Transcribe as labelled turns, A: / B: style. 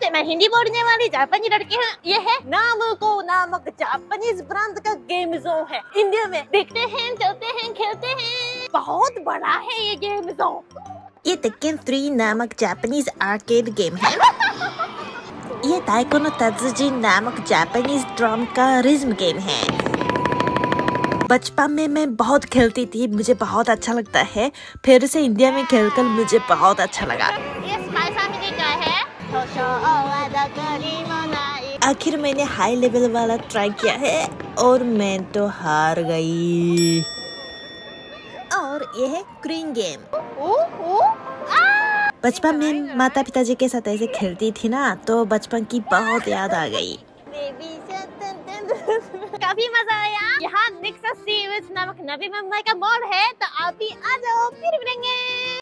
A: नमस्ते, मैं हिंदी बोलने वाली जापानी लड़की हूँ। ये है नामुको नामक जापानीज ब्रांड का गेम जोन है। इंडिया में देखते हैं, चलते हैं, खेलते हैं। बहुत बड़ा है ये गेम जोन।
B: ये टेक्केन 3 नामक जापानीज आर्केड गेम है। ये ताइको नो तात्सुजी नामक जापानीज ड्रम का रिज्म गेम है। बचपन में मैं बहुत खेलती थी, मुझे बहुत अच्छा लगता है। फिर से इंडिया में खेलकर मुझे बहुत अच्छा लगा।
A: ये स्पाई फैमिली का है।
B: आखिर मैंने हाई लेवल वाला ट्राई किया है और मैं तो हार गई। और ये है क्रीन गेम। बचपन में माता पिताजी के साथ ऐसे खेलती थी ना, तो बचपन की बहुत याद आ गई।
A: काफी मजा आया। यहाँ नेक्सस सीरीज नामक नवी मुंबई का मॉल है, तो आप भी आ जाओ, फिर मिलेंगे।